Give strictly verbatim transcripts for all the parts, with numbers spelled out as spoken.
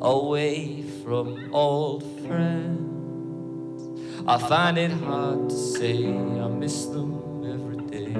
away from old friends. I find it hard to say I miss them every day.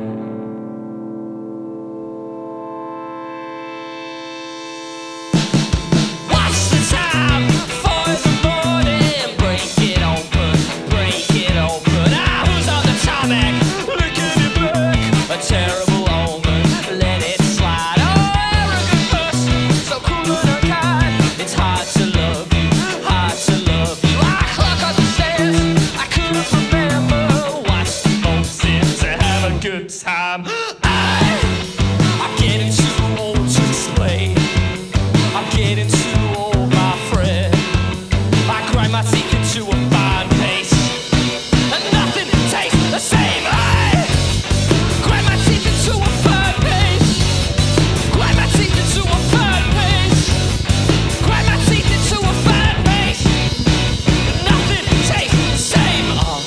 Watch the time for the morning, break it open, break it open. Ah, who's on the tarmac? Look at it back, a terrible omen, let it slide. Oh, arrogant person, so cool and unkind. It's hard to love you, hard to love you. I clock on the stairs, I couldn't remember. Watch the both ends to have a good time. I, I'm getting too old to explain. I'm getting too old, my friend. I grind my teeth into a fine paste, and nothing tastes the same. I grind my teeth into a fine paste, grind my teeth into a fine paste, grind my teeth into a fine paste, and nothing tastes the same. Oh,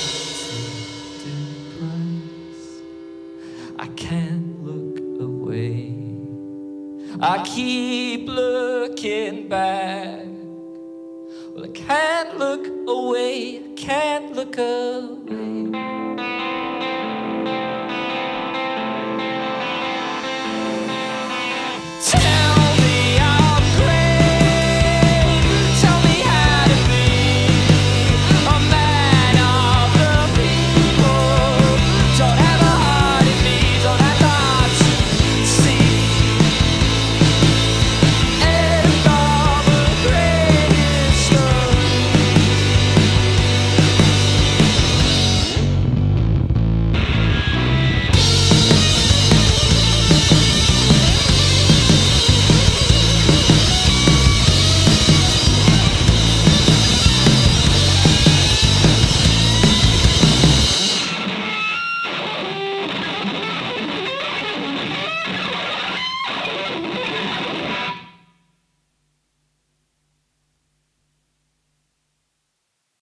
I can't look away. I keep looking back. Well, I can't look away, I can't look away.